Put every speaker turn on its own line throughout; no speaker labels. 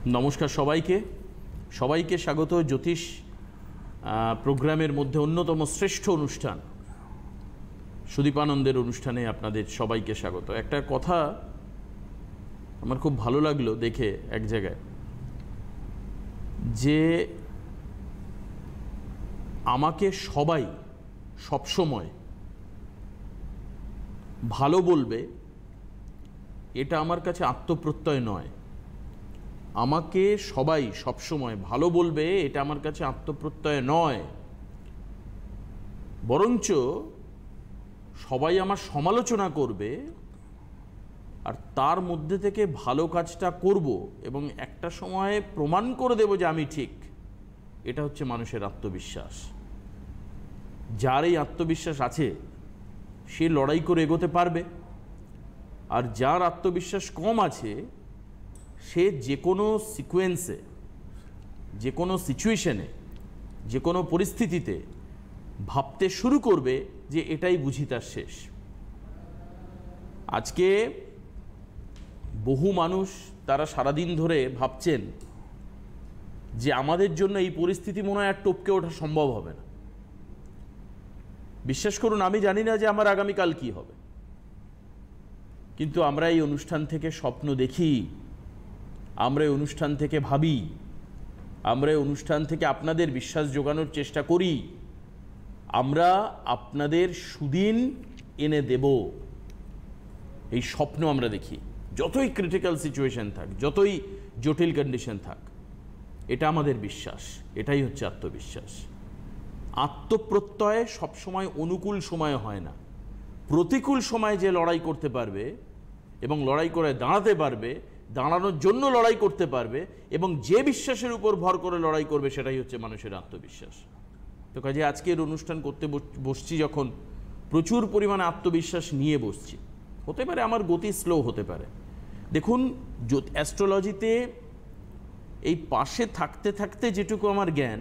নমস্কার সবাইকে স্বাগত জ্যোতিষ প্রোগ্রামের মধ্যে অন্যতম শ্রেষ্ঠ অনুষ্ঠান সুদীপানন্দের অনুষ্ঠানে আপনাদের সবাইকে স্বাগত। একটা কথা আমার খুব ভালো লাগলো দেখে এক জায়গায়, যে আমাকে সবাই সবসময় ভালো বলবে এটা আমার কাছে আত্মপ্রত্যয় নয়। আমাকে সবাই সবসময় ভালো বলবে এটা আমার কাছে আত্মপ্রত্যয় নয়, বরঞ্চ সবাই আমার সমালোচনা করবে আর তার মধ্যে থেকে ভালো কাজটা করব এবং একটা সময়ে প্রমাণ করে দেব যে আমি ঠিক। এটা হচ্ছে মানুষের আত্মবিশ্বাস। যার এই আত্মবিশ্বাস আছে সে লড়াই করে এগোতে পারবে, আর যার আত্মবিশ্বাস কম আছে সে যে কোনো সিকোয়েন্সে, যে কোনো সিচুয়েশনে, যে কোনো পরিস্থিতিতে ভাবতে শুরু করবে যে এটাই বুঝি তার শেষ। আজকে বহু মানুষ তারা সারাদিন ধরে ভাবছেন যে আমাদের জন্য এই পরিস্থিতি মনে হয় আর টপকে ওঠা সম্ভব হবে না। বিশ্বাস করুন, আমি জানি না যে আমার আগামীকাল কি হবে, কিন্তু আমরা এই অনুষ্ঠান থেকে স্বপ্ন দেখি, আমরা এই অনুষ্ঠান থেকে ভাবি, আমরা এই অনুষ্ঠান থেকে আপনাদের বিশ্বাস জোগানোর চেষ্টা করি। আমরা আপনাদের সুদিন এনে দেব, এই স্বপ্ন আমরা দেখি। যতই ক্রিটিক্যাল সিচুয়েশন থাক, যতই জটিল কন্ডিশন থাক, এটা আমাদের বিশ্বাস। এটাই হচ্ছে আত্মবিশ্বাস। আত্মপ্রত্যয় সবসময় অনুকূল সময় হয় না। প্রতিকূল সময়ে যে লড়াই করতে পারবে এবং লড়াই করে দাঁড়াতে পারবে, দাঁড়ানোর জন্য লড়াই করতে পারবে এবং যে বিশ্বাসের উপর ভর করে লড়াই করবে, সেটাই হচ্ছে মানুষের আত্মবিশ্বাস। তো কাজে আজকের অনুষ্ঠান করতে বসছি যখন, প্রচুর পরিমাণে আত্মবিশ্বাস নিয়ে বসছি। হতে পারে আমার গতি স্লো হতে পারে। দেখুন, অ্যাস্ট্রোলজিতে এই পাশে থাকতে থাকতে যেটুকু আমার জ্ঞান,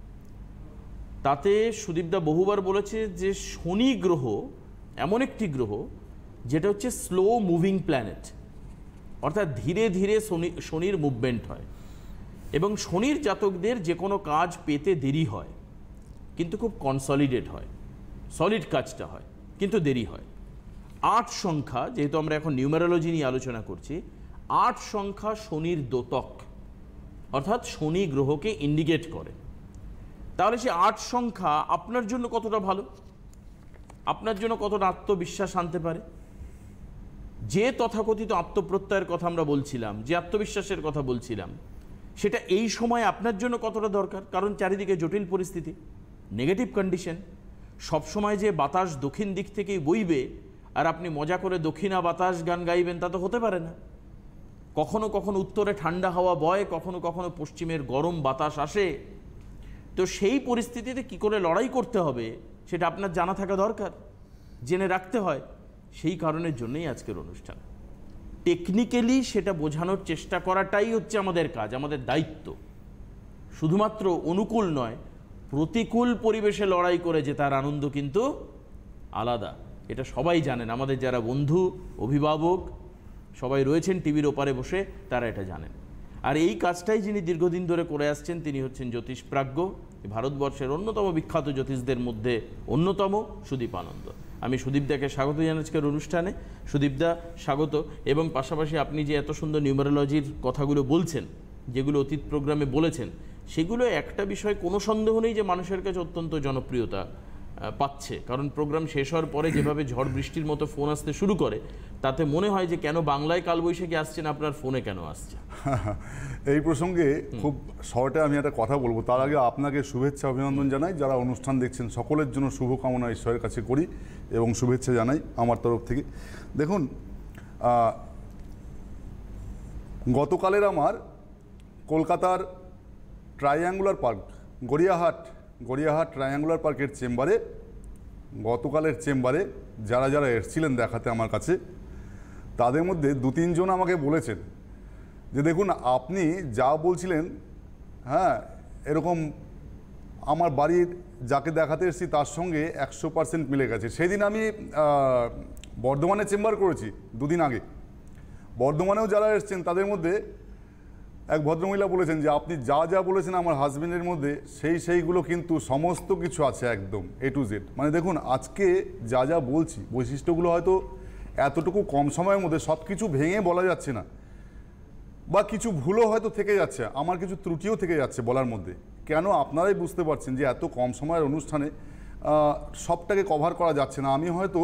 তাতে সুদীপদা বহুবার বলেছে যে শনি গ্রহ এমন একটি গ্রহ যেটা হচ্ছে স্লো মুভিং প্ল্যানেট, অর্থাৎ ধীরে ধীরে শনির মুভমেন্ট হয় এবং শনির জাতকদের যে কোনো কাজ পেতে দেরি হয়, কিন্তু খুব কনসলিডেট হয়, সলিড কাজটা হয়, কিন্তু দেরি হয়। 8 সংখ্যা, যেহেতু আমরা এখন নিউমেরোলজি নিয়ে আলোচনা করছি, 8 সংখ্যা শনির দ্যোতক, অর্থাৎ শনি গ্রহকে ইন্ডিকেট করে। তাহলে সে 8 সংখ্যা আপনার জন্য কতটা ভালো, আপনার জন্য কতটা আত্মবিশ্বাস আনতে পারে। যে তথাকথিত আত্মপ্রত্যয়ের কথা আমরা বলছিলাম, যে আত্মবিশ্বাসের কথা বলছিলাম, সেটা এই সময় আপনার জন্য কতটা দরকার। কারণ চারিদিকে জটিল পরিস্থিতি, নেগেটিভ কন্ডিশন। সবসময় যে বাতাস দক্ষিণ দিক থেকেই বইবে আর আপনি মজা করে দক্ষিণা বাতাস গান গাইবেন, তা তো হতে পারে না। কখনো কখনো উত্তরে ঠান্ডা হাওয়া বয়, কখনো কখনো পশ্চিমের গরম বাতাস আসে। তো সেই পরিস্থিতিতে কি করে লড়াই করতে হবে সেটা আপনার জানা থাকা দরকার, জেনে রাখতে হয়। সেই কারণের জন্যই আজকের অনুষ্ঠান। টেকনিক্যালি সেটা বোঝানোর চেষ্টা করাটাই হচ্ছে আমাদের কাজ, আমাদের দায়িত্ব। শুধুমাত্র অনুকূল নয়, প্রতিকূল পরিবেশে লড়াই করে জেতার আনন্দ কিন্তু আলাদা। এটা সবাই জানেন, আমাদের যারা বন্ধু, অভিভাবক সবাই রয়েছেন টিভির ওপারে বসে, তারা এটা জানেন। আর এই কাজটাই যিনি দীর্ঘদিন ধরে করে আসছেন, তিনি হচ্ছেন জ্যোতিষপ্রাজ্ঞ, ভারতবর্ষের অন্যতম বিখ্যাত জ্যোতিষদের মধ্যে অন্যতম সুদীপানন্দ। আমি সুদীপদাকে স্বাগত জানাই আজকের অনুষ্ঠানে। সুদীপদা স্বাগত। এবং পাশাপাশি আপনি যে এত সুন্দর নিউমেরোলজির কথাগুলো বলছেন, যেগুলো অতীত প্রোগ্রামে বলেছেন, সেগুলো একটা বিষয় কোনো সন্দেহ নেই যে মানুষের কাছে অত্যন্ত জনপ্রিয়তা পাচ্ছে। কারণ প্রোগ্রাম শেষ হওয়ার পরে যেভাবে ঝড় বৃষ্টির মতো ফোন আসতে শুরু করে, তাতে মনে হয় যে কেন বাংলায় কালবৈশাখী আসছে না, আপনার ফোনে কেন আসছে।
এই প্রসঙ্গে খুব শর্টে আমি একটা কথা বলবো। তার আগে আপনাকে শুভেচ্ছা অভিনন্দন জানাই। যারা অনুষ্ঠান দেখছেন সকলের জন্য শুভকামনা ঈশ্বরের কাছে করি এবং শুভেচ্ছা জানাই আমার তরফ থেকে। দেখুন, গতকালের আমার কলকাতার ট্রাইঅ্যাঙ্গুলার পার্ক, গড়িয়াহাট ট্রাইঅ্যাঙ্গুলার পার্কের চেম্বারে, গতকালের চেম্বারে যারা যারা এসেছিলেন দেখাতে আমার কাছে, তাদের মধ্যে 2-3 জন আমাকে বলেছেন যে দেখুন, আপনি যা বলছিলেন, হ্যাঁ, এরকম আমার বাড়ির যাকে দেখাতে এসেছি তার সঙ্গে 100% মিলে গেছে। সেদিন আমি বর্ধমানে চেম্বার করেছি 2 দিন আগে। বর্ধমানেও যারা এসেছেন তাদের মধ্যে এক ভদ্রমহিলা বলেছেন যে আপনি যা যা বলেছেন আমার হাজবেন্ডের মধ্যে সেইগুলো কিন্তু সমস্ত কিছু আছে একদম A to Z। মানে দেখুন আজকে যা যা বলছি বৈশিষ্ট্যগুলো হয়তো এতটুকু কম সময়ের মধ্যে সব কিছু ভেঙে বলা যাচ্ছে না, বা কিছু ভুলও হয়তো থেকে যাচ্ছে, আমার কিছু ত্রুটিও থেকে যাচ্ছে বলার মধ্যে। কেন আপনারাই বুঝতে পারছেন যে এত কম সময়ের অনুষ্ঠানে সবটাকে কভার করা যাচ্ছে না। আমি হয়তো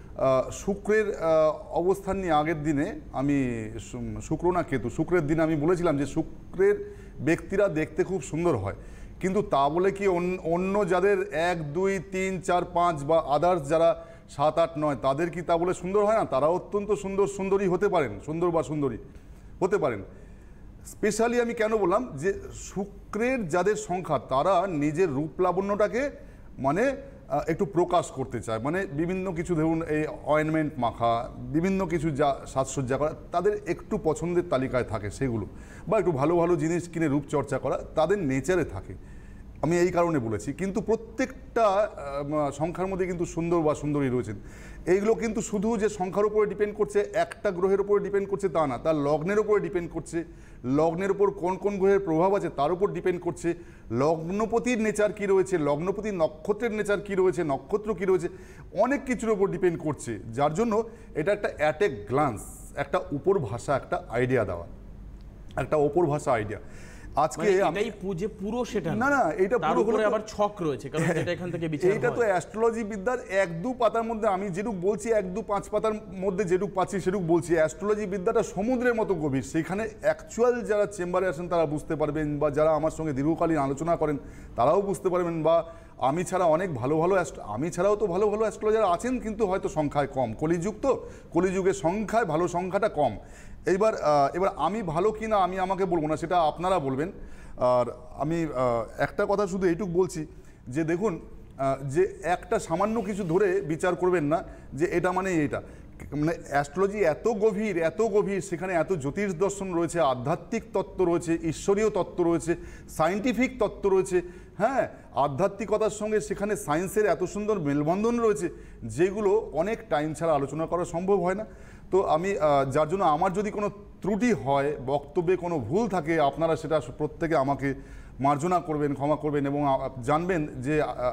শুক্রের অবস্থান নিয়ে আগের দিনে আমি শুক্র না কেতু, শুক্রের দিনে আমি বলেছিলাম যে শুক্রের ব্যক্তিরা দেখতে খুব সুন্দর হয়, কিন্তু তা বলে কি অন্য যাদের 1 2 3 4 5 বা আদার্স যারা 7 8 9 তাদের কি তা বলে সুন্দর হয় না? তারা অত্যন্ত সুন্দরী হতে পারেন, সুন্দর বা সুন্দরী হতে পারেন। স্পেশালি আমি কেন বললাম যে শুক্রের যাদের সংখ্যা তারা নিজের রূপ লাবণ্যটাকে মানে একটু প্রকাশ করতে চায়, মানে বিভিন্ন কিছু ধরুন এই অয়েনমেন্ট মাখা, বিভিন্ন কিছু যা সাজসজ্জা করা তাদের একটু পছন্দের তালিকায় থাকে সেগুলো, বা একটু ভালো ভালো জিনিস কিনে রূপচর্চা করা তাদের নেচারে থাকে। আমি এই কারণে বলেছি। কিন্তু প্রত্যেকটা সংখ্যার মধ্যে কিন্তু সুন্দর বা সুন্দরী রয়েছেন। এইগুলো কিন্তু শুধু যে সংখ্যার উপরে ডিপেন্ড করছে, একটা গ্রহের উপরে ডিপেন্ড করছে তা না, তার লগ্নের উপরে ডিপেন্ড করছে, লগ্নের উপর কোন কোন গ্রহের প্রভাব আছে তার উপর ডিপেন্ড করছে, লগ্নপতির নেচার কী রয়েছে, লগ্নপতির নক্ষত্রের নেচার কী রয়েছে, নক্ষত্র কী রয়েছে, অনেক কিছুর উপর ডিপেন্ড করছে। যার জন্য এটা একটা অ্যাট এ গ্লান্স একটা উপর ভাষা একটা আইডিয়া দেওয়া, একটা ওপর ভাষা আইডিয়া। আজকে
এটাই যে পুরো সেটা
না, এটা
তার
পুরো
উপরে আবার ছক রয়েছে, কারণ এটা এখান থেকে বিচার হয়।
এটা তো অ্যাস্ট্রোলজি বিদ্যার 1-2 পাতার মধ্যে আমি যেটুক বলছি, 1-2 5 পাতার মধ্যে যেটুক পাচ্ছি সেটুক বলছি। অ্যাস্ট্রোলজি বিদ্যাটা সমুদ্রের মতো গভীর, সেখানে অ্যাকচুয়াল যারা চেম্বারে আসেন তারা বুঝতে পারবেন, বা যারা আমার সঙ্গে দীর্ঘকালীন আলোচনা করেন তারাও বুঝতে পারবেন, বা আমি ছাড়া অনেক ভালো ভালো আমি ছাড়াও তো ভালো ভালো অ্যাস্ট্রোলজার আছেন, কিন্তু হয়তো সংখ্যায় কম। কলিযুগ তো, কলিযুগের সংখ্যায় ভালো সংখ্যাটা কম। এবার আমি ভালো কি না আমি আমাকে বলবো না, সেটা আপনারা বলবেন। আর আমি একটা কথা শুধু এইটুক বলছি যে দেখুন, যে একটা সামান্য কিছু ধরে বিচার করবেন না যে এটা মানে এটা, মানে অ্যাস্ট্রোলজি এত গভীর, সেখানে এত জ্যোতিষ দর্শন রয়েছে, আধ্যাত্মিক তত্ত্ব রয়েছে, ঈশ্বরীয় তত্ত্ব রয়েছে, সায়েন্টিফিক তত্ত্ব রয়েছে। হ্যাঁ, আধ্যাত্মিকতার সঙ্গে সেখানে সায়েন্সের এত সুন্দর মেলবন্ধন রয়েছে, যেগুলো অনেক টাইম ছাড়া আলোচনা করা সম্ভব হয় না। তো আমি যার জন্য আমার যদি কোনো ত্রুটি হয়, বক্তব্যে কোনো ভুল থাকে, আপনারা সেটা প্রত্যেকে আমাকে মার্জনা করবেন, ক্ষমা করবেন, এবং জানবেন যে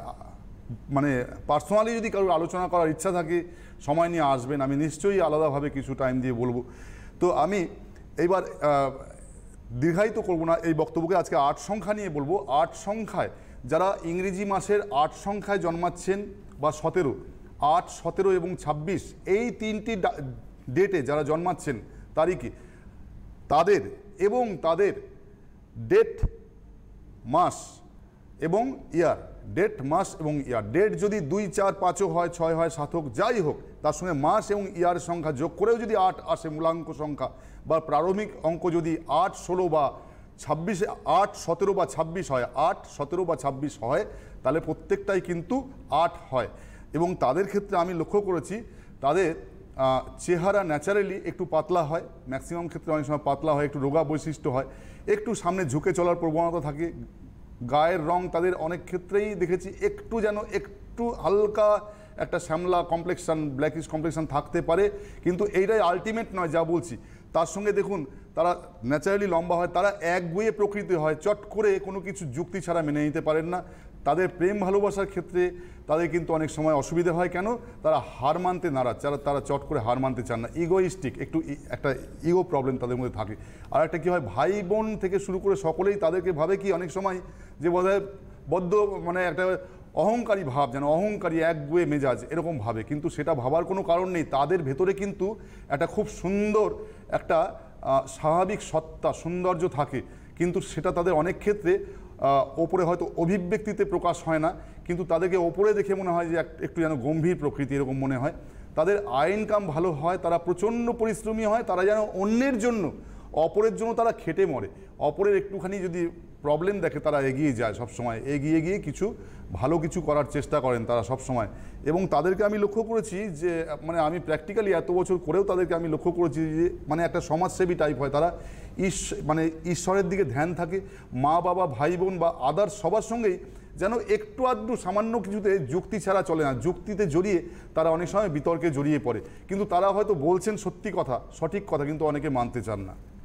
মানে পার্সোনালি যদি কারোর আলোচনা করার ইচ্ছা থাকে সময় নিয়ে আসবেন, আমি নিশ্চয়ই আলাদাভাবে কিছু টাইম দিয়ে বলবো। তো আমি এইবার দীর্ঘায়িত করবো না এই বক্তব্যকে, আজকে 8 সংখ্যা নিয়ে বলবো। 8 সংখ্যায় যারা ইংরেজি মাসের 8 সংখ্যায় জন্মাচ্ছেন, বা 17, 8, 17 এবং 26 এই 3টি ডেটে যারা জন্মাচ্ছেন তারিখে, তাদের এবং তাদের ডেট, মাস এবং ইয়ার, ডেট, মাস এবং ইয়ার, ডেট যদি 2, 4, 5 হয়, 6 হয়, 7 হোক, যাই হোক, তার সঙ্গে মাস এবং ইয়ার সংখ্যা যোগ করেও যদি 8 আসে মূলাঙ্ক সংখ্যা, বা প্রারম্ভিক অঙ্ক যদি 8, 16 বা 26, 8, 17 বা 26 হয়, 8, 17 বা 26 হয়, তাহলে প্রত্যেকটাই কিন্তু 8 হয়। এবং তাদের ক্ষেত্রে আমি লক্ষ্য করেছি তাদের চেহারা ন্যাচারালি একটু পাতলা হয়, ম্যাক্সিমাম ক্ষেত্রে অনেক সময় পাতলা হয়, একটু রোগা বৈশিষ্ট্য হয়, একটু সামনে ঝুঁকে চলার প্রবণতা থাকে, গায়ের রং তাদের অনেক ক্ষেত্রেই দেখেছি একটু যেন একটু হালকা একটা শ্যামলা কমপ্লেক্সান, ব্ল্যাকিশ কমপ্লেক্সান থাকতে পারে, কিন্তু এইটাই আলটিমেট নয় যা বলছি। তার সঙ্গে দেখুন তারা ন্যাচারালি লম্বা হয়, তারা একগুঁয়ে প্রকৃতি হয়, চট করে কোনো কিছু যুক্তি ছাড়া মেনে নিতে পারেন না। তাদের প্রেম ভালোবাসার ক্ষেত্রে তাদের কিন্তু অনেক সময় অসুবিধা হয়। কেন? তারা হার মানতে নারাজ, তারা চট করে হার মানতে চান না, ইগোইস্টিক, একটু একটা ইগো প্রবলেম তাদের মধ্যে থাকে। আর একটা কী হয়, ভাই বোন থেকে শুরু করে সকলেই তাদেরকে ভাবে কি অনেক সময় যে বোধহয় বদ্ধ, মানে একটা অহংকারী ভাব, যেন অহংকারী, একগুঁয়ে মেজাজ এরকম ভাবে, কিন্তু সেটা ভাবার কোনো কারণ নেই। তাদের ভেতরে কিন্তু একটা খুব সুন্দর একটা স্বাভাবিক সত্তা, সৌন্দর্য থাকে, কিন্তু সেটা তাদের অনেক ক্ষেত্রে ওপরে হয়তো অভিব্যক্তিতে প্রকাশ হয় না, কিন্তু তাদেরকে ওপরে দেখে মনে হয় যে একটু যেন গম্ভীর প্রকৃতি, এরকম মনে হয়। তাদের আয় ইনকাম ভালো হয়, তারা প্রচণ্ড পরিশ্রমী হয়, তারা যেন অন্যের জন্য, অপরের জন্য তারা খেটে মরে। অপরের একটুখানি যদি প্রবলেম দেখে তারা এগিয়ে যায়, সবসময় এগিয়ে গিয়ে কিছু ভালো কিছু করার চেষ্টা করেন তারা সবসময়। এবং তাদেরকে আমি লক্ষ্য করেছি যে, মানে আমি প্র্যাকটিক্যালি এত বছর করেও তাদেরকে আমি লক্ষ্য করেছি যে মানে একটা সমাজসেবী টাইপ হয় তারা। মানে ঈশ্বরের দিকে ধ্যান থাকে, মা বাবা ভাই বোন বা আদার্স সবার সঙ্গেই যেন একটু আধটু সামান্য কিছুতে যুক্তি ছাড়া চলে না, যুক্তিতে জড়িয়ে তারা অনেক সময় বিতর্কে জড়িয়ে পড়ে, কিন্তু তারা হয়তো বলছেন সত্যি কথা, সঠিক কথা, কিন্তু অনেকে মানতে চান না।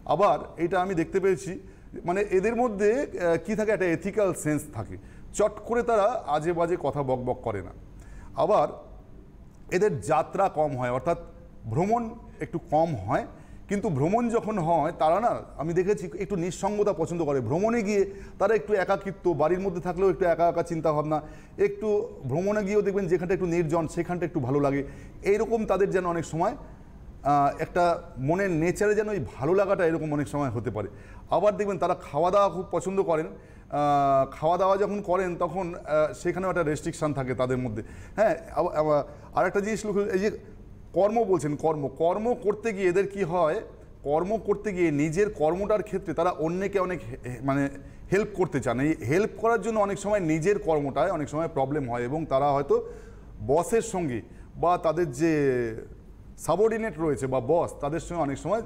আবার এটা আমি দেখতে পেয়েছি মানে এদের মধ্যে কি থাকে, একটা এথিক্যাল সেন্স থাকে, চট করে তারা আজে বাজে কথা বকবক করে না। আবার এদের যাত্রা কম হয়, অর্থাৎ ভ্রমণ একটু কম হয়, কিন্তু ভ্রমণ যখন হয় তারা না আমি দেখেছি একটু নিঃসঙ্গতা পছন্দ করে। ভ্রমণে গিয়ে তারা একটু একাকিত্ব, বাড়ির মধ্যে থাকলেও একটু একা একা চিন্তাভাবনা, একটু ভ্রমণে গিয়েও দেখবেন যেখানটা একটু নির্জন সেখানটা একটু ভালো লাগে, এইরকম তাদের যেন অনেক সময় একটা মনের নেচারে যেন ওই ভালো লাগাটা এরকম অনেক সময় হতে পারে। আবার দেখবেন তারা খাওয়া দাওয়া খুব পছন্দ করেন, খাওয়া দাওয়া যখন করেন তখন সেখানেও একটা রেস্ট্রিকশান থাকে তাদের মধ্যে। হ্যাঁ, আর একটা জিনিস এই যে কর্ম বলছেন, কর্ম করতে গিয়ে এদের কি হয়, কর্ম করতে গিয়ে নিজের কর্মটার ক্ষেত্রে তারা অন্যকে অনেক মানে হেল্প করতে চান। এই হেল্প করার জন্য অনেক সময় নিজের কর্মটায় অনেক সময় প্রবলেম হয় এবং তারা হয়তো বসের সঙ্গে বা তাদের যে সাবঅর্ডিনেট রয়েছে বা বস তাদের সঙ্গে অনেক সময়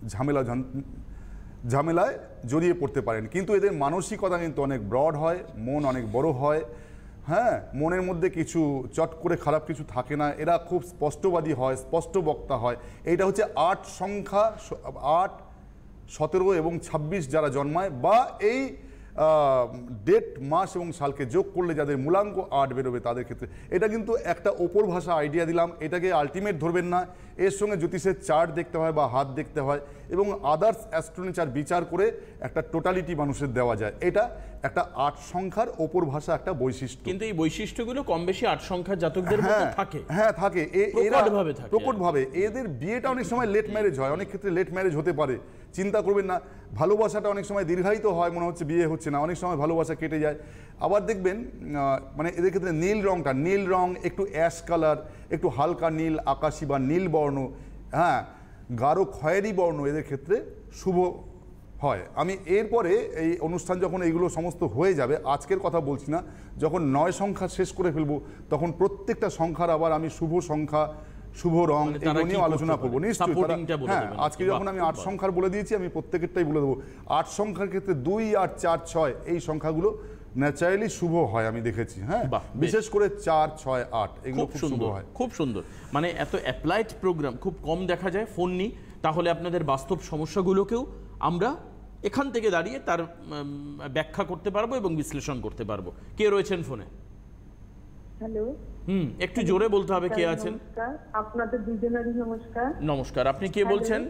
ঝামেলায় জড়িয়ে পড়তে পারেন। কিন্তু এদের মানসিকতা কিন্তু অনেক ব্রড হয়, মন অনেক বড় হয়। হ্যাঁ, মনের মধ্যে কিছু চট করে খারাপ কিছু থাকে না, এরা খুব স্পষ্টবাদী হয়, স্পষ্ট বক্তা হয়। এইটা হচ্ছে 8 সংখ্যা, 8, 17 এবং 26 যারা জন্মায় বা এই ডেট, মাস এবং সালকে যোগ করলে যাদের মূলাঙ্ক 8 বেরোবে তাদের ক্ষেত্রে। এটা কিন্তু একটা ওপর ভাষা আইডিয়া দিলাম, এটাকে আলটিমেট ধরবেন না। এর সঙ্গে জ্যোতিষের চার্ট দেখতে হয় বা হাত দেখতে হয় এবং আদার্স অ্যাস্ট্রোনেচার বিচার করে একটা টোটালিটি মানুষের দেওয়া যায়। এটা একটা 8 সংখ্যার ওপর ভাষা একটা বৈশিষ্ট্য।
কিন্তু এই বৈশিষ্ট্যগুলো কম বেশি 8 সংখ্যার জাতকদের মধ্যে থাকে।
হ্যাঁ থাকে,
প্রকটভাবে থাকে।
প্রকটভাবে। এদের বিয়েটা অনেক সময় লেট ম্যারেজ হয়, অনেক ক্ষেত্রে লেট ম্যারেজ হতে পারে, চিন্তা করবেন না। ভালোবাসাটা অনেক সময় দীর্ঘায়িত হয়, মনে হচ্ছে বিয়ে হচ্ছে না, অনেক সময় ভালোবাসা কেটে যায়। আবার দেখবেন মানে এদের ক্ষেত্রে নীল রংটা, নীল রং, একটু অ্যাশ কালার, একটু হালকা নীল আকাশি বা নীল বর্ণ, হ্যাঁ গাঢ় খয়েরি বর্ণ এদের ক্ষেত্রে শুভ হয়। আমি এরপরে এই অনুষ্ঠান যখন এইগুলো সমস্ত হয়ে যাবে, আজকের কথা বলছি না, যখন 9 সংখ্যা শেষ করে ফেলবো তখন প্রত্যেকটা সংখ্যার আবার আমি শুভ সংখ্যা, শুভ রং এগুলো নিয়ে আলোচনা করবো নিশ্চয়ই। হ্যাঁ, আজকে যখন আমি 8 সংখ্যার বলে দিয়েছি, আমি প্রত্যেকেরটাই বলে দেবো। 8 সংখ্যার ক্ষেত্রে 2, 8, 4, 6 এই সংখ্যাগুলো ন্যাচারালি শুভ হয় আমি দেখেছি। হ্যাঁ, বিশেষ করে 4, 6, 8 এগুলো খুব শুভ হয়।
খুব সুন্দর। মানে এত অ্যাপ্লাইড প্রোগ্রাম খুব কম দেখা যায় ফোন নিয়ে। তাহলে আপনাদের বাস্তব সমস্যাগুলোকেও আমরা এখান থেকে দাঁড়িয়ে তার ব্যাখ্যা করতে পারবো এবং বিশ্লেষণ করতে পারবো। কে রয়েছেন ফোনে?
হ্যালো।
একটু জোরে বলতে হবে কে আছেন।
নমস্কার, আপনাদের দুজনেরই নমস্কার।
নমস্কার, আপনি কে বলছেন?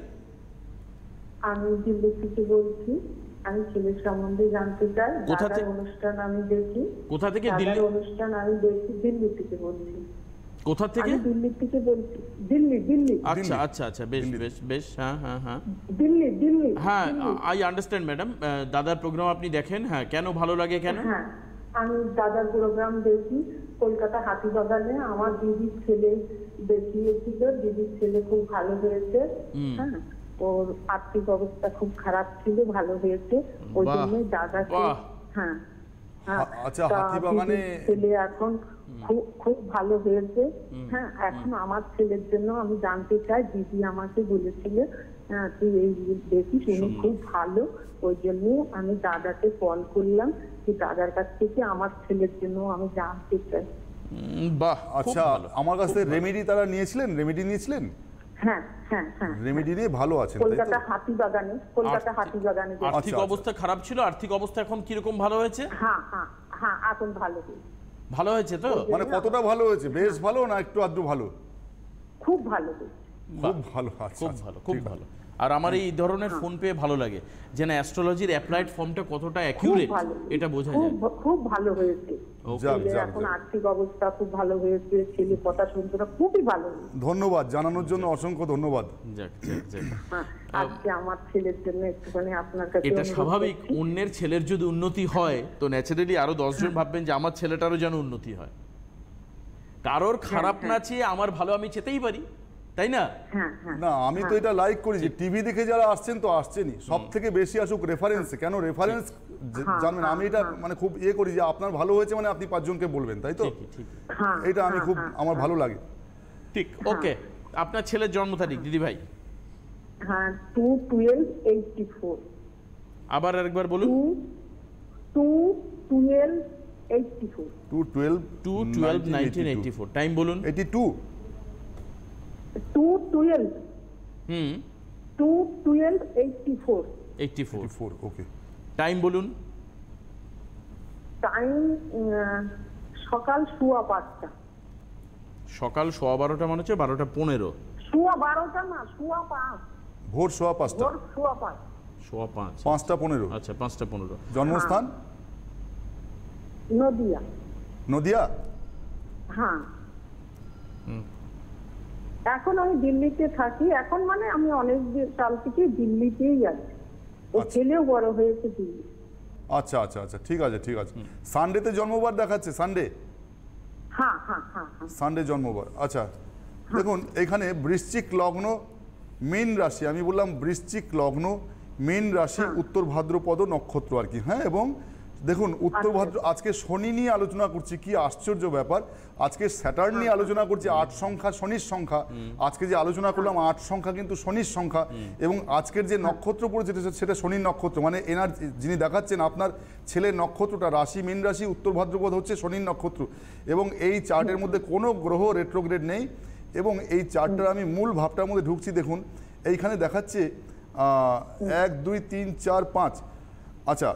আমি দিল্লি থেকে বলছি। আমি ছেলের সম্বন্ধে জানতে চাই।
কোথা থেকে?
অনুষ্ঠান আমি দেখি।
কোথা থেকে?
দিল্লি অনুষ্ঠান আমি দেখি। দিল্লি থেকে বলছি।
কোথা থেকে?
আমি দিল্লি থেকে বলছি। দিল্লি।
আচ্ছা আচ্ছা আচ্ছা, বেশ বেশ বেশ। হ্যাঁ হ্যাঁ হ্যাঁ,
দিল্লি।
হ্যাঁ আই আন্ডারস্ট্যান্ড ম্যাডাম। দাদার প্রোগ্রাম আপনি দেখেন? হ্যাঁ, কেন ভালো লাগে কেন?
হ্যাঁ, আমি দাদার প্রোগ্রাম দেখি কলকাতা হাতিবাগানে। আমার দিদির ছেলে দেখিয়েছিল, দিদির ছেলে খুব ভালো হয়েছে। হ্যাঁ, ওর আর্থিক অবস্থা খুব খারাপ ছিল, ভালো হয়েছে। ওই জন্য দাদাকে, হ্যাঁ
আচ্ছা, হাতিবাগানে
ছেলে এখন খুব ভালো হয়েছে। হ্যাঁ, এখন আমার ছেলের জন্য আমি জানতে চাই। দিদি আমাকে বলেছিল তুই এই দেখিস, উনি খুব ভালো। ওই জন্য আমি দাদাকে কল করলাম যে দাদার কাছ থেকে আমার ছেলের জন্য আমি জানতে চাই।
বাহ,
আচ্ছা, আমার কাছ থেকে রেমেডি তারা নিয়েছিলেন? রেমেডি নিয়েছিলেন?
হ্যাঁ,
রেমেডি নিয়ে ভালো আছেন
কলকাতা হাতিবাগানে।
আর্থিক অবস্থা খারাপ ছিল, আর্থিক অবস্থা এখন কিরকম ভালো হয়েছে?
হ্যাঁ, এখন
ভালো হয়েছে তো?
মানে কতটা ভালো হয়েছে? বেশ ভালো না একটু আধটু ভালো?
খুব ভালো হয়েছে।
খুব ভালো। আচ্ছা,
খুব ভালো, খুব ভালো। আর আমার এই ধরনের ফোন পেয়ে ভালো লাগে যে না, অ্যাস্ট্রোলজির অ্যাপ্লাইড ফর্মটা কতটা অ্যাকিউরেট এটা বোঝা যায়।
খুব ভালো হয়েছে। এখন আর্থিক অবস্থা খুব ভালো হয়েছে, ছেলে কথা শুনতে খুবই ভালো।
ধন্যবাদ জানানোর জন্য, অসংখ্য ধন্যবাদ।
আজকে আমার ছেলের জন্য একটুখানি আপনার কাছে।
এটা স্বাভাবিক, অন্যের ছেলের যদি উন্নতি হয় তো ন্যাচারালি আরো 10 জন ভাববেন যে আমার ছেলেটারও যেন উন্নতি হয়। কারোর খারাপ না চেয়ে আমার ভালো আমি চেতেই পারি, তাই না?
না, আমি তো এটা লাইক করি যে টিভি দেখে যারা আসছেন তো আসছেনই, সব থেকে বেশি আসুক রেফারেন্সে। কেন রেফারেন্স জানবেন, আমি এটা মানে খুব করি যে আপনার ভালো হয়েছে মানে আপনি 5 জনকে বলবেন, তাই তো? এটা আমি খুব আমার ভালো লাগে।
ঠিক, ওকে। আপনার ছেলের জন্ম তারিখ দিদি ভাই?
হ্যাঁ, 2/12/84।
আবার আরেকবার বলুন।
2/12/84।
2/12/1984। টাইম বলুন।
82।
2/12 2/12/84।
84।
ওকে।
টাইম বলুন।
টাইম সকাল 5:15।
সকাল 12:15 মানে হচ্ছে 12:15।
12:15 না, 5:15।
ভোর 5:15।
ভোর 5:15।
5:15।
5:15।
আচ্ছা, 5:15।
জন্মস্থান?
নদিয়া।
নদিয়া?
হ্যাঁ। এখন আমি দিল্লিতে থাকি। এখন মানে আমি অনেক সাল থেকে দিল্লিতেই আছি। ও ছেলেও বড় হয়েছে দিল্লি।
আচ্ছা আচ্ছা আচ্ছা, ঠিক আছে ঠিক আছে। সানডেতে জন্মবার দেখাচ্ছে, সানডে?
হ্যাঁ হ্যাঁ হ্যাঁ হ্যাঁ।
সানডে জন্মবার। আচ্ছা, দেখুন এখানে বৃশ্চিক লগ্ন, মীন রাশি, আমি বললাম বৃশ্চিক লগ্ন, মীন রাশি, উত্তর ভাদ্রপদ নক্ষত্র আর কি। হ্যাঁ, এবং দেখুন উত্তর ভাদ্র, আজকে শনি নিয়ে আলোচনা করছি, কি আশ্চর্য ব্যাপার। আজকে স্যাটার্ন নিয়ে আলোচনা করছি, 8 সংখ্যা শনির সংখ্যা। আজকে যে আলোচনা করলাম 8 সংখ্যা কিন্তু শনির সংখ্যা, এবং আজকের যে নক্ষত্র পড়েছে সেটা শনির নক্ষত্র। মানে এনার যিনি দেখাচ্ছেন আপনার ছেলের নক্ষত্রটা, রাশি মীন রাশি, উত্তর ভাদ্রপদ হচ্ছে শনির নক্ষত্র, এবং এই চার্টের মধ্যে কোনো গ্রহ রেট্রোগ্রেড নেই। এবং এই চার্টটার আমি মূল ভাবটার মধ্যে ঢুকছি। দেখুন এইখানে দেখাচ্ছে 1 2 3 4 5। আচ্ছা,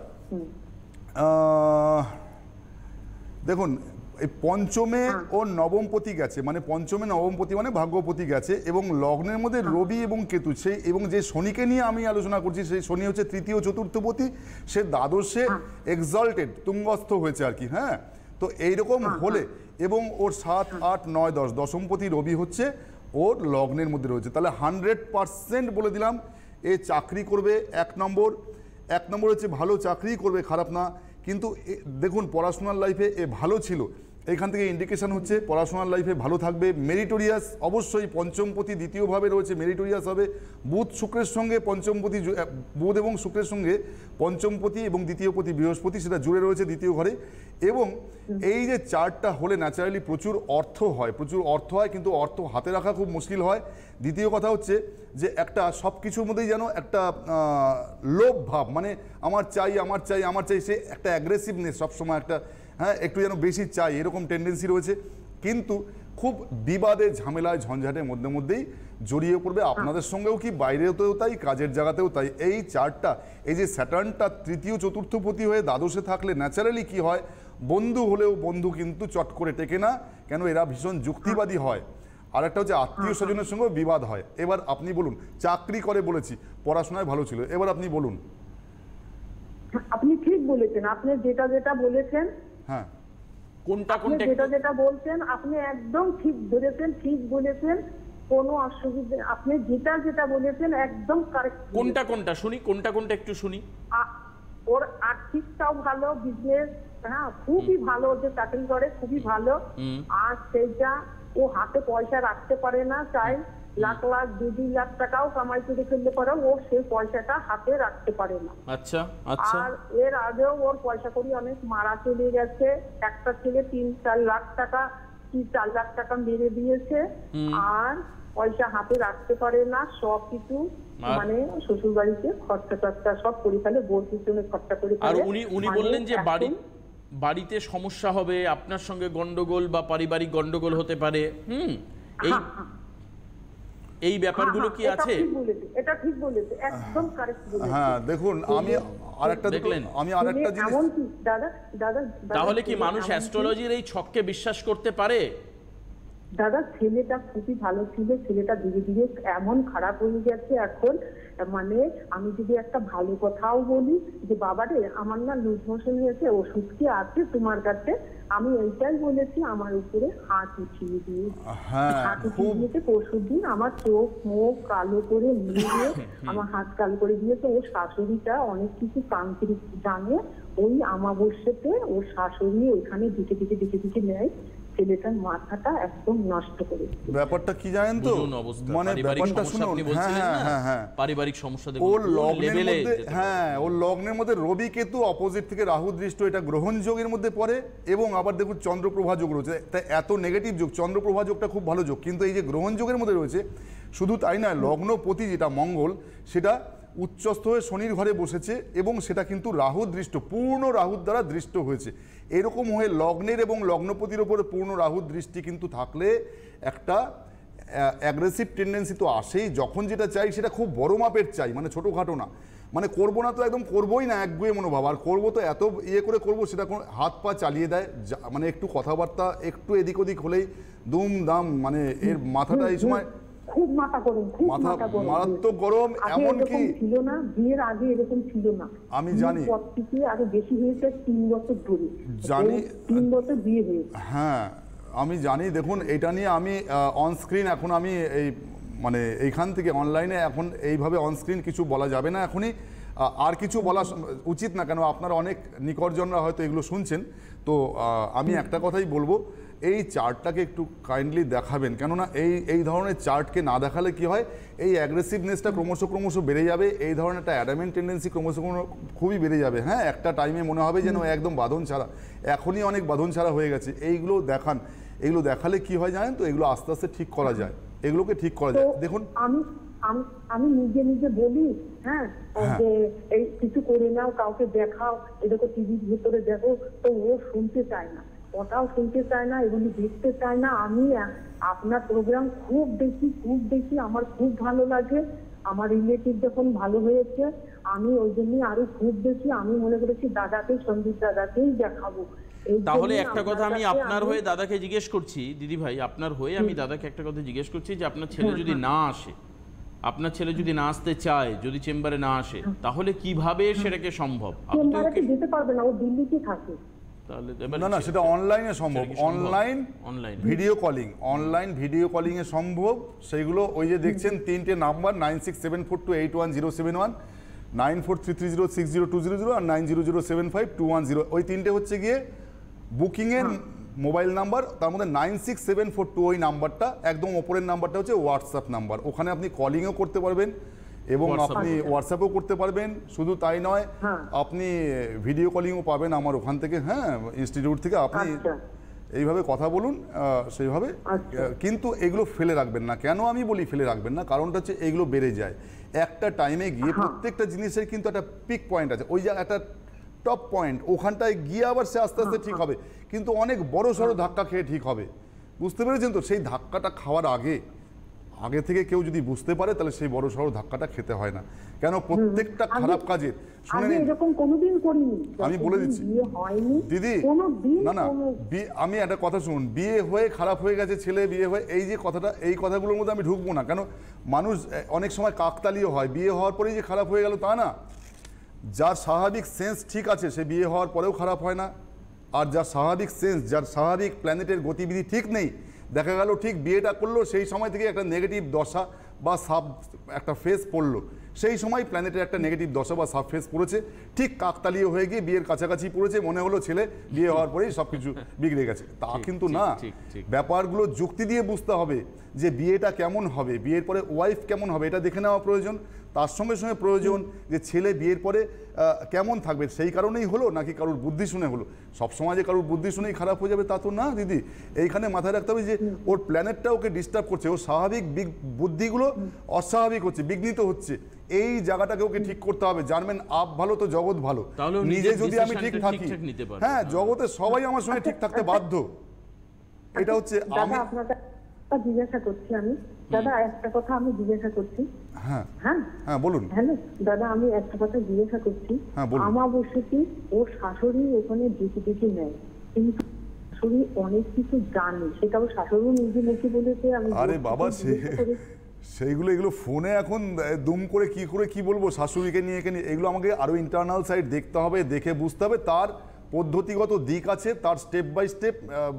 দেখুন এই পঞ্চমে ও নবমপতি গেছে, মানে পঞ্চমে নবমপতি মানে ভাগ্যপতি গেছে, এবং লগ্নের মধ্যে রবি এবং কেতু, সেই এবং যে শনিকে নিয়ে আমি আলোচনা করছি সেই শনি হচ্ছে তৃতীয় চতুর্থপতি, সে দ্বাদশে এক্সাল্টেড তুঙ্গস্থ হয়েছে আর কি। হ্যাঁ, তো এইরকম হলে, এবং ওর 7 8 9 10 দশমপতি রবি হচ্ছে ওর লগ্নের মধ্যে রয়েছে, তাহলে 100% বলে দিলাম এ চাকরি করবে। 1 নম্বর হচ্ছে ভালো চাকরি করবে, খারাপ না। কিন্তু দেখুন পড়াশোনার লাইফে এ ভালো ছিল, এখান থেকে ইন্ডিকেশন হচ্ছে পড়াশোনার লাইফে ভালো থাকবে। মেরিটোরিয়াস, অবশ্যই পঞ্চমপতি দ্বিতীয়ভাবে রয়েছে, মেরিটোরিয়াস হবে। বুধ শুক্রের সঙ্গে পঞ্চমপতি, বুধ এবং শুক্রের সঙ্গে পঞ্চমপতি এবং দ্বিতীয়পতি বৃহস্পতি সেটা জুড়ে রয়েছে দ্বিতীয় ঘরে। এবং এই যে চার্টটা হলে ন্যাচারালি প্রচুর অর্থ হয়, কিন্তু অর্থ হাতে রাখা খুব মুশকিল হয়। দ্বিতীয় কথা হচ্ছে যে একটা সব কিছুর মধ্যেই যেন একটা লোভ ভাব, মানে আমার চাই আমার চাই আমার চাই, সে একটা অ্যাগ্রেসিভনেস সবসময়, একটা হ্যাঁ একটু যেন বেশি চাই, এরকম টেন্ডেন্সি রয়েছে। কিন্তু খুব বিবাদে ঝামেলায় ঝঞ্ঝাটের মধ্যেই জড়িয়ে পড়বে, আপনাদের সঙ্গেও কি, বাইরেতেও তাই, কাজের জায়গাতেও তাই। এই চার্টটা, এই যে স্যাটার্নটা তৃতীয় চতুর্থপতি হয়ে দ্বাদশে থাকলে ন্যাচারালি কি হয়, বন্ধু হলেও বন্ধু কিন্তু চট করে টেকে না, কেন এরা ভীষণ যুক্তিবাদী হয়। আর একটা হচ্ছে আত্মীয় স্বজনের সঙ্গেও বিবাদ হয়। এবার আপনি বলুন, চাকরি করে বলেছি, পড়াশোনায় ভালো ছিল, এবার আপনি বলুন।
আপনি ঠিক বলেছেন, আপনি যেটা বলেছেন,
হ্যাঁ
কোনটা
যেটা বলছেন আপনি একদম ঠিক ধরেছেন, ঠিক বলেছেন, কোনো অসুবিধা, আপনি যেটা বলেছেন একদম কারেক্ট।
কোনটা শুনি, কোনটা একটু শুনি।
ওর আর্থিকটাও ভালো, বিজনেস হ্যাঁ খুবই ভালো, যে চাকরি করে খুবই ভালো। আর সেইটা ও হাতে পয়সা রাখতে পারে না, চাই লাখ 2 লাখ টাকাও কামাই করে ফেলতে পারে, ও সেই পয়সাটা হাতে রাখতে পারে না।
আচ্ছা আচ্ছা।
আর এর আগেও ওর পয়সা করি অনেক মারা চলে গেছে। একটা ছেলে 3-4 লাখ টাকা, 4 লাখ টাকা মেরে দিয়েছে, আর পয়সা হাতে রাখতে পারে না, সব কিছু মানে শ্বশুর বাড়িতে খরচা সব করে ফেলে, বোর পিছনে খরচা করে ফেলে।
আর উনি বললেন যে বাড়িতে সমস্যা হবে, আপনার সঙ্গে গন্ডগোল বা পারিবারিক গন্ডগোল হতে পারে। এই ব্যাপারগুলো কি আছে?
এটা ঠিক বলেছে, একদম কারেক্ট বলেছে।
হ্যাঁ, দেখুন আমি আরেকটা জিনিস,
দাদা
তাহলে কি মানুষ অ্যাস্ট্রোলজির এই ছককে বিশ্বাস করতে পারে?
দাদা ছেলেটা খুবই ভালো ছিল, ছেলেটা ধীরে ধীরে এমন খারাপ হয়ে গেছে এখন। মানে আমি যদি একটা ভালো কথাও বলি যে বাবা রে আমার না লুজ মোশন হয়েছে, ওষুধ কি আছে তোমার কাছে, আমি এইটাই বলেছি, আমার উপরে হাত উঠিয়ে দিয়ে, হাত উঠিয়ে দিয়েছে। পরশু দিন আমার চোখ মুখ কালো করে নিয়ে আমার হাত কালো করে দিয়েছে। ওর শাশুড়িটা অনেক কিছু তান্ত্রিক জানে, ওই আমাবস্যাতে ওর শাশুড়ি ওইখানে দিকে নেয়, ছেলেটার মাথাটা একদম নষ্ট করে।
ব্যাপারটা কি জানেন তো, মানে ব্যাপারটা শুনুন, হ্যাঁ
পারিবারিক সমস্যা,
ওর লগ্নের মধ্যে, হ্যাঁ ওর লগ্নের মধ্যে রবি কেতু অপোজিট থেকে রাহু দৃষ্ট, এটা গ্রহণ যোগের মধ্যে পড়ে। এবং আবার দেখুন চন্দ্রপ্রভা যোগ রয়েছে, তাই এত নেগেটিভ যোগ। চন্দ্রপ্রভা যোগটা খুব ভালো যোগ, কিন্তু এই যে গ্রহণ যোগের মধ্যে রয়েছে, শুধু তাই নয়, লগ্নপতি যেটা মঙ্গল, সেটা উচ্চস্থ হয়ে শনির ঘরে বসেছে, এবং সেটা কিন্তু রাহু দৃষ্ট, পূর্ণ রাহুর দ্বারা দৃষ্ট হয়েছে। এরকম হয়ে লগ্নের এবং লগ্নপতির ওপরে পূর্ণ রাহুর দৃষ্টি কিন্তু থাকলে একটা অ্যাগ্রেসিভ টেন্ডেন্সি তো আসেই, যখন যেটা চাই সেটা খুব বড় মাপের চাই, মানে ছোটোখাটো না, মানে করবো না তো একদম করবোই না, একগুয়ে মনোভাব, আর করবো তো এত ইয়ে করে করবো সেটা কোনো হাত পা চালিয়ে দেয়, মানে একটু কথাবার্তা একটু এদিক ওদিক হলেই দুম দাম, মানে এর মাথাটা এই সময়
খুব মাথা গরম, খুব
মাথা
মাথা গরম,
মারাত্মক গরম।
আগে
এমন
এরকম
কি
ছিল না, বিয়ের আগে এরকম ছিল না,
আমি জানি,
বিয়ের পর থেকে আরো বেশি হয়েছে 3 বছর ধরে,
জানি
3 বছর বিয়ে হয়েছে।
হ্যাঁ আমি জানি। দেখুন এটা নিয়ে আমি অনস্ক্রিন এখন আমি এই মানে এইখান থেকে অনলাইনে এখন এইভাবে অনস্ক্রিন কিছু বলা যাবে না এখনই, আর কিছু বলা উচিত না, কেন আপনারা অনেক নিকটজনরা হয়তো এগুলো শুনছেন। তো আমি একটা কথাই বলবো, এই চার্টটাকে একটু কাইন্ডলি দেখাবেন, কেননা এই ধরনের চার্টকে না দেখালে কি হয়, এই অ্যাগ্রেসিভনেসটা ক্রমশ বেড়ে যাবে, এই ধরনের একটা অ্যাডামেন্ট টেন্ডেন্সি ক্রমশ খুবই বেড়ে যাবে। হ্যাঁ একটা টাইমে মনে হবে যেন একদম বাঁধন ছাড়া, এখনই অনেক বাঁধন ছাড়া হয়ে গেছে। এইগুলো দেখান, এগুলো দেখালে কি হয় জানেন তো, এগুলো আস্তে আস্তে ঠিক করা যায়, এগুলোকে ঠিক করা যায়। দেখুন
আমি নিজে নিজে বলি, হ্যাঁ যে এই কিছু করে নাও, কাউকে দেখাও, এটাকে টিভির ভিতরে দেখো, তো ও শুনতে চায় না, ওটাও শুনতে চায় না, এগুলি দেখতে চায় না। আমি আপনার প্রোগ্রাম খুব দেখি, আমার খুব ভালো লাগে। আমার রিলেটিভ যখন ভালো হয়েছে, আমি ওই জন্যই আরো খুব বেশি আমি মনে করেছি দাদাকে, সন্দীপ দাদাকেই দেখাবো।
তাহলে একটা কথা আমি আপনার হয়ে দাদাকে জিজ্ঞেস করছি, দিদি ভাই আপনার হয়ে আমি দাদাকে একটা কথা জিজ্ঞেস করছি, যে আপনার ছেলে যদি না আসে, আপনার ছেলে যদি না আসতে চায়, যদি চেম্বারে না আসে, তাহলে কিভাবে সেটাকে সম্ভব?
চেম্বারে যেতে পারবে না, ও দিল্লিতে থাকে।
না সেটা অনলাইনে সম্ভব, অনলাইন ভিডিও কলিং এ সম্ভব। সেইগুলো ওই যে দেখছেন 3টে নাম্বার 9674281071, 9433060200 আর 90075210, ওই 3টে হচ্ছে গিয়ে বুকিং এর মোবাইল নাম্বার। তার মধ্যে 96742 ওই নাম্বারটা একদম ওপরের নাম্বারটা হচ্ছে হোয়াটসঅ্যাপ নাম্বার, ওখানে আপনি কলিংও করতে পারবেন এবং আপনি হোয়াটসঅ্যাপও করতে পারবেন। শুধু তাই নয়, আপনি ভিডিও কলিংও পাবেন আমার ওখান থেকে, হ্যাঁ ইনস্টিটিউট থেকে। আপনি এইভাবে কথা বলুন সেইভাবে, কিন্তু এগুলো ফেলে রাখবেন না। কেন আমি বলি ফেলে রাখবেন না, কারণটা হচ্ছে এগুলো বেড়ে যায় একটা টাইমে গিয়ে। প্রত্যেকটা জিনিসের কিন্তু একটা পিক পয়েন্ট আছে, ওই যে একটা টপ পয়েন্ট, ওখানটায় গিয়ে আবার সে আস্তে আস্তে ঠিক হবে, কিন্তু অনেক বড় সড়ো ধাক্কা খেয়ে ঠিক হবে। বুঝতে পেরেছেন তো? সেই ধাক্কাটা খাওয়ার আগে থেকে কেউ যদি বুঝতে পারে, তাহলে সেই বড় সড়ো ধাক্কাটা খেতে হয় না। কেন প্রত্যেকটা খারাপ কাজের শুনে আমি বলে দিচ্ছি দিদি, না আমি একটা কথা শুনুন, বিয়ে হয়ে খারাপ হয়ে গেছে ছেলে, বিয়ে হয়ে এই যে কথাটা, এই কথাগুলোর মধ্যে আমি ঢুকবো না। কেন মানুষ অনেক সময় কাকতালীয় হয়, বিয়ে হওয়ার পরেই যে খারাপ হয়ে গেল তা না। যার স্বাভাবিক সেন্স ঠিক আছে সে বিয়ে হওয়ার পরেও খারাপ হয় না, আর যার স্বাভাবিক সেন্স, যার স্বাভাবিক প্ল্যানেটের গতিবিধি ঠিক নেই, দেখা গেল ঠিক বিয়েটা করলো সেই সময় থেকে একটা নেগেটিভ দশা বা সাব একটা ফেজ পড়লো, সেই সময় প্ল্যানেটের একটা নেগেটিভ দশা বা সাব ফেজ পড়েছে, ঠিক কাকতালীয় হয়ে গিয়ে বিয়ের কাছাকাছি পড়েছে, মনে হলো ছেলে বিয়ে হওয়ার পরেই সব কিছু বিগড়ে গেছে। তা কিন্তু না, ব্যাপারগুলো যুক্তি দিয়ে বুঝতে হবে যে বিয়েটা কেমন হবে, বিয়ের পরে ওয়াইফ কেমন হবে এটা দেখে নেওয়া প্রয়োজন। তার সঙ্গে সঙ্গে প্রয়োজন যে ছেলে বিয়ের পরে কেমন থাকবে, সেই কারণেই হলো নাকি কারোর বুদ্ধি শুনে হলো। সবসময় যে কারোর বুদ্ধি শুনেই খারাপ হয়ে যাবে তা তো না দিদি। এইখানে মাথায় রাখতে হবে যে ওর প্ল্যানেটটা ওকে ডিস্টার্ব করছে, ওর স্বাভাবিক বুদ্ধিগুলো অস্বাভাবিক হচ্ছে, বিঘ্নিত হচ্ছে, এই জায়গাটাকে ওকে ঠিক করতে হবে। জানবেন আপ ভালো তো জগৎ ভালো, নিজে যদি আমি ঠিক থাকি, হ্যাঁ জগতে সবাই আমার সঙ্গে ঠিক থাকতে বাধ্য। এটা হচ্ছে আমি
জিজ্ঞাসা করছি, আমি দাদা একটা কথা আমি জিজ্ঞাসা করছি।
হ্যাঁ হ্যাঁ বলুন।
হ্যালো দাদা, আমি একটা কথা জিজ্ঞাসা করছি। আমাবস্যাটি ওর শাশুড়ি ওখানে ডিউটি নেয়, কিন্তু শাশুড়ি অনেক কিছু জানে, সেটা ওর শাশুড়ি নিজে মুখে বলেছে। আমি
আরে বাবা এগুলো ফোনে এখন দুম করে কি বলবো শাশুড়িকে নিয়ে, এগুলো আমাকে আরো ইন্টারনাল সাইড দেখতে হবে, দেখে বুঝতে হবে। তার পদ্ধতিগত দিক আছে, তার স্টেপ বাই স্টেপ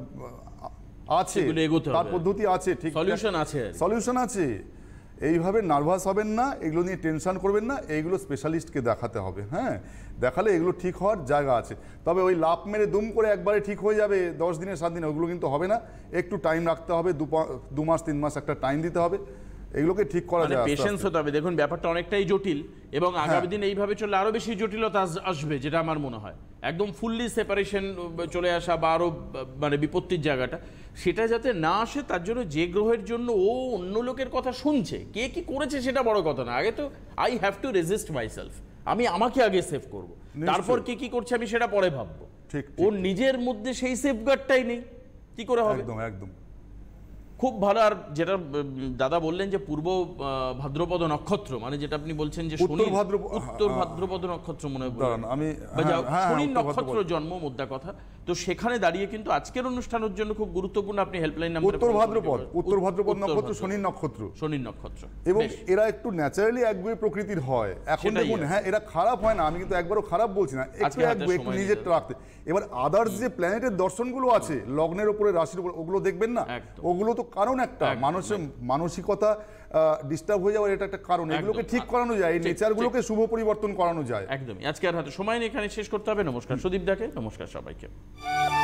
আছে, তার পদ্ধতি আছে, ঠিক সলিউশন আছে। এইভাবে নার্ভাস হবেন না, এগুলো নিয়ে টেনশন করবেন না, এইগুলো স্পেশালিস্টকে দেখাতে হবে। হ্যাঁ দেখালে এগুলো ঠিক হওয়ার জায়গা আছে। তবে ওই লাভ মেরে দুম করে একবারে ঠিক হয়ে যাবে 10 দিনে 7 দিনে, ওগুলো কিন্তু হবে না। একটু টাইম রাখতে হবে, 2 মাস 3 মাস একটা টাইম দিতে হবে, এগুলোকে ঠিক করা যায়,
পেশেন্স হতে হবে। দেখুন ব্যাপারটা অনেকটাই জটিল এবং আগামী দিন এইভাবে চললে আরো বেশি জটিলতা আসবে, যেটা আমার মনে হয়। একদম ফুললি সেপারেশন চলে আসা বা আরো মানে বিপত্তির জায়গাটা, সেটা যাতে না আসে তার জন্য যে গ্রহের জন্য ও অন্য লোকের কথা শুনছে, কে কি করেছে সেটা বড় কথা না। আগে তো I have to resist myself, আমি আমাকে আগে সেভ করব, তারপর কে কি করছে আমি সেটা পরে ভাববো। ওর নিজের মধ্যে সেই সেফগার্ডটাই নেই, কি করে হবে?
একদম একদম
খুব ভালো। আর যেটা দাদা বললেন যে পূর্ব ভাদ্রপদ নক্ষত্র, মানে যেটা আপনি বলছেন যে উত্তর ভাদ্রপদ নক্ষত্র মনে হয়
আমি
শনির নক্ষত্র জন্ম মোদ্দা কথা। তো সেখানে দাঁড়িয়ে কিন্তু আজকের অনুষ্ঠানের জন্য খুব গুরুত্বপূর্ণ, আপনি হেল্পলাইন নাম্বার
উত্তর ভাদ্রপদ নক্ষত্র শনির নক্ষত্র এবং এরা একটু ন্যাচারালি একগুঁয়ে প্রকৃতির হয়। এখন দেখুন, হ্যাঁ এরা খারাপ হয় না, আমি কিন্তু একবারও খারাপ বলছি না, একটু একগুঁয়ে, একটু নিজেরটা রাখতে। এবার আদার্স যে প্ল্যানেটের দর্শনগুলো আছে লগ্নের উপরে, রাশির উপরে, ওগুলো দেখবেন না, ওগুলো তো কারণ একটা মানুষের মানসিকতা ডিস্টার্ব হয়ে যাওয়ার, এটা একটা কারণ। এগুলোকে ঠিক করানো যায়, এই নেচারগুলোকে শুভ পরিবর্তন করানো যায়।
একদমই। আজকে আর হাতে সময় নেই, এখানে শেষ করতে হবে। নমস্কার সুদীপ দাকে, নমস্কার সবাইকে।